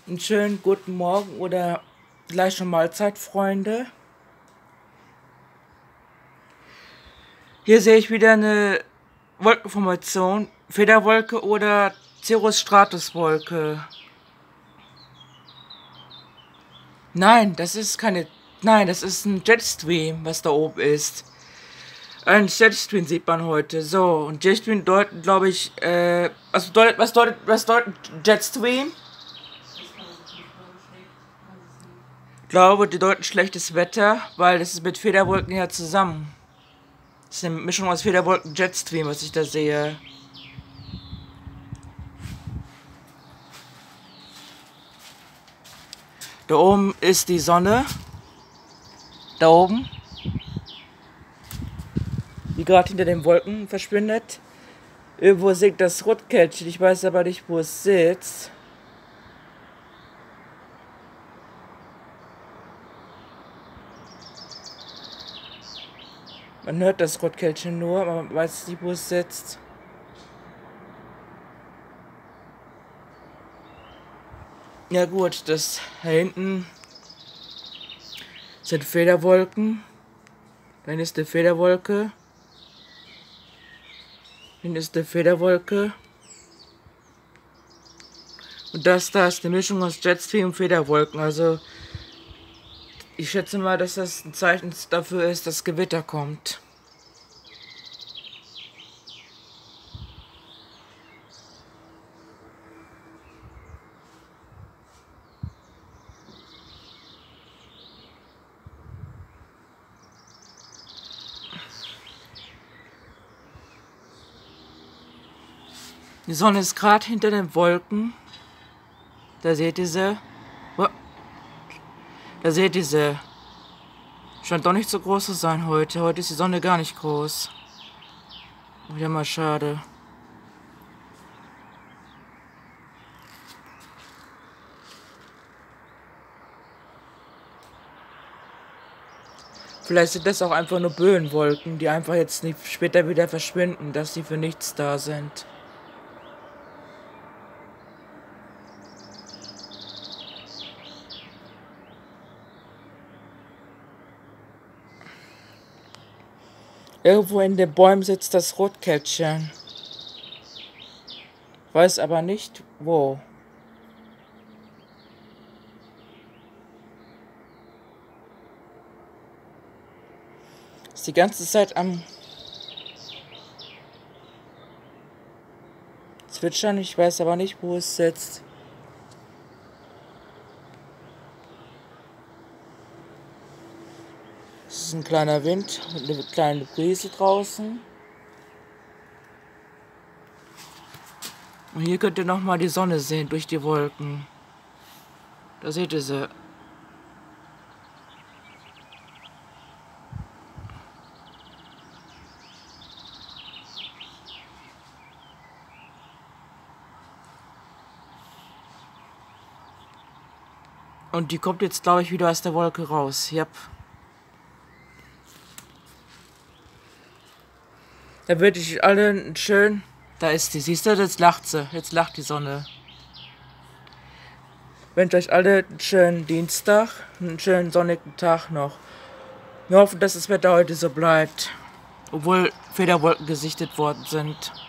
Einen schönen guten Morgen oder gleiche Mahlzeit, Freunde. Hier sehe ich wieder eine Wolkenformation. Federwolke oder Cirrus-Stratus-Wolke. Nein, das ist keine... Nein, das ist ein Jetstream, was da oben ist. Ein Jetstream sieht man heute. So, und Jetstream deuten, glaube ich, was bedeutet Jetstream? Ich glaube, die deuten schlechtes Wetter, weil das ist mit Federwolken ja zusammen. Das ist eine Mischung aus Federwolken und Jetstream, was ich da sehe. Da oben ist die Sonne. Da oben. Die gerade hinter den Wolken verschwindet. Irgendwo sinkt das Rotkehlchen. Ich weiß aber nicht, wo es sitzt. Man hört das Rotkehlchen nur, aber man weiß nicht, wo es sitzt. Ja gut, das da hinten sind Federwolken. Dann ist eine Federwolke. Dann ist eine Federwolke. Und das da ist eine Mischung aus Jetstream und Federwolken. Also ich schätze mal, dass das ein Zeichen dafür ist, dass Gewitter kommt. Die Sonne ist gerade hinter den Wolken. Da seht ihr sie. Da seht ihr sie. Scheint doch nicht so groß zu sein heute. Heute ist die Sonne gar nicht groß. Wieder mal schade. Vielleicht sind das auch einfach nur Böenwolken, die einfach jetzt nicht später wieder verschwinden, dass sie für nichts da sind. Irgendwo in den Bäumen sitzt das Rotkäppchen. Weiß aber nicht, wo. Ist die ganze Zeit am Zwitschern, ich weiß aber nicht, wo es sitzt. Es ist ein kleiner Wind, eine kleine Brise draußen. Und hier könnt ihr nochmal die Sonne sehen durch die Wolken. Da seht ihr sie. Und die kommt jetzt, glaube ich, wieder aus der Wolke raus. Yep. Da würde ich alle schön... Da ist sie, siehst du, jetzt lacht sie. Jetzt lacht die Sonne. Ich wünsche euch alle einen schönen Dienstag, einen schönen sonnigen Tag noch. Wir hoffen, dass das Wetter heute so bleibt. Obwohl Federwolken gesichtet worden sind.